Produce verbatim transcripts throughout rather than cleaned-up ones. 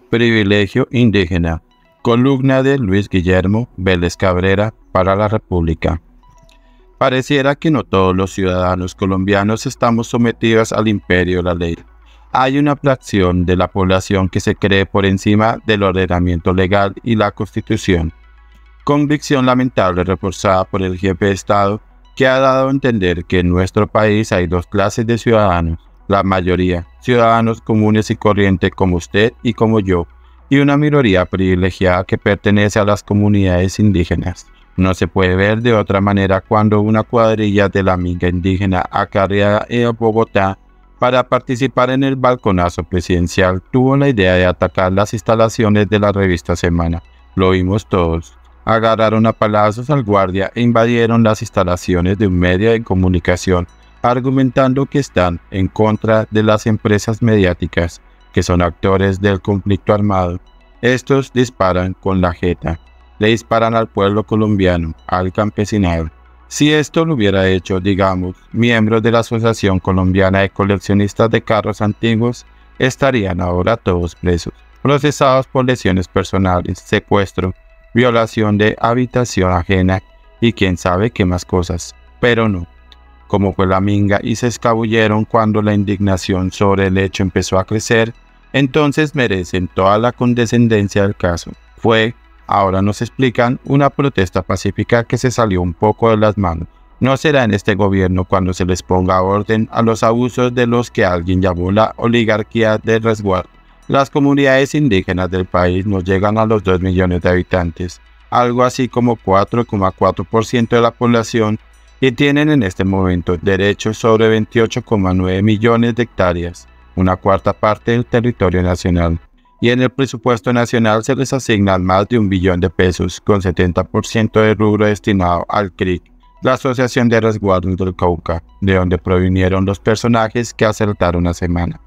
Privilegio indígena. Columna de Luis Guillermo Vélez Cabrera para La República. Pareciera que no todos los ciudadanos colombianos estamos sometidos al imperio de la ley. Hay una fracción de la población que se cree por encima del ordenamiento legal y la Constitución. Convicción lamentable reforzada por el jefe de Estado, que ha dado a entender que en nuestro país hay dos clases de ciudadanos. La mayoría, ciudadanos comunes y corrientes como usted y como yo, y una minoría privilegiada que pertenece a las comunidades indígenas. No se puede ver de otra manera cuando una cuadrilla de la minga indígena acarreada en Bogotá para participar en el balconazo presidencial tuvo la idea de atacar las instalaciones de la revista Semana. Lo vimos todos. Agarraron a palazos al guardia e invadieron las instalaciones de un medio de comunicación, argumentando que están en contra de las empresas mediáticas, que son actores del conflicto armado. Estos disparan con la jeta. Le disparan al pueblo colombiano, al campesinado. Si esto lo hubiera hecho, digamos, miembros de la Asociación Colombiana de Coleccionistas de Carros Antiguos, estarían ahora todos presos, procesados por lesiones personales, secuestro, violación de habitación ajena y quién sabe qué más cosas. Pero no. Como fue la minga y se escabulleron cuando la indignación sobre el hecho empezó a crecer, entonces merecen toda la condescendencia del caso. Fue, ahora nos explican, una protesta pacífica que se salió un poco de las manos. No será en este gobierno cuando se les ponga orden a los abusos de los que alguien llamó la oligarquía del resguardo. Las comunidades indígenas del país no llegan a los dos millones de habitantes, algo así como cuatro coma cuatro por ciento de la población, y tienen en este momento derechos sobre veintiocho coma nueve millones de hectáreas, una cuarta parte del territorio nacional. Y en el presupuesto nacional se les asignan más de un billón de pesos, con setenta por ciento de rubro destinado al C R I C, la Asociación de Resguardos del Cauca, de donde provinieron los personajes que asaltaron a Semana.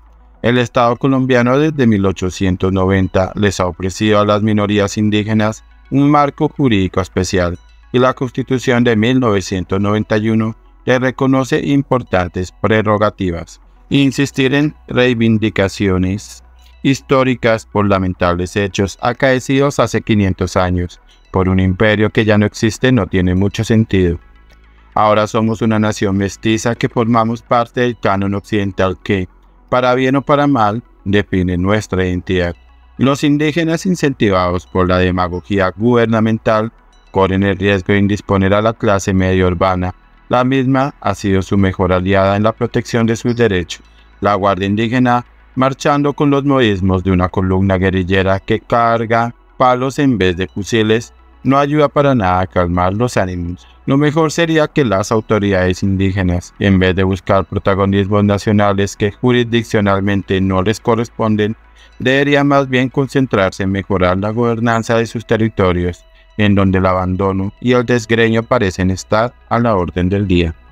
El Estado colombiano desde mil ochocientos noventa les ha ofrecido a las minorías indígenas un marco jurídico especial, y la Constitución de mil novecientos noventa y uno le reconoce importantes prerrogativas. Insistir en reivindicaciones históricas por lamentables hechos acaecidos hace quinientos años por un imperio que ya no existe no tiene mucho sentido. Ahora somos una nación mestiza que formamos parte del canon occidental que, para bien o para mal, define nuestra identidad. Los indígenas, incentivados por la demagogia gubernamental, corren el riesgo de indisponer a la clase media urbana. La misma ha sido su mejor aliada en la protección de sus derechos. La Guardia Indígena, marchando con los modismos de una columna guerrillera que carga palos en vez de fusiles, no ayuda para nada a calmar los ánimos. Lo mejor sería que las autoridades indígenas, en vez de buscar protagonismos nacionales que jurisdiccionalmente no les corresponden, deberían más bien concentrarse en mejorar la gobernanza de sus territorios, en donde el abandono y el desgreño parecen estar a la orden del día.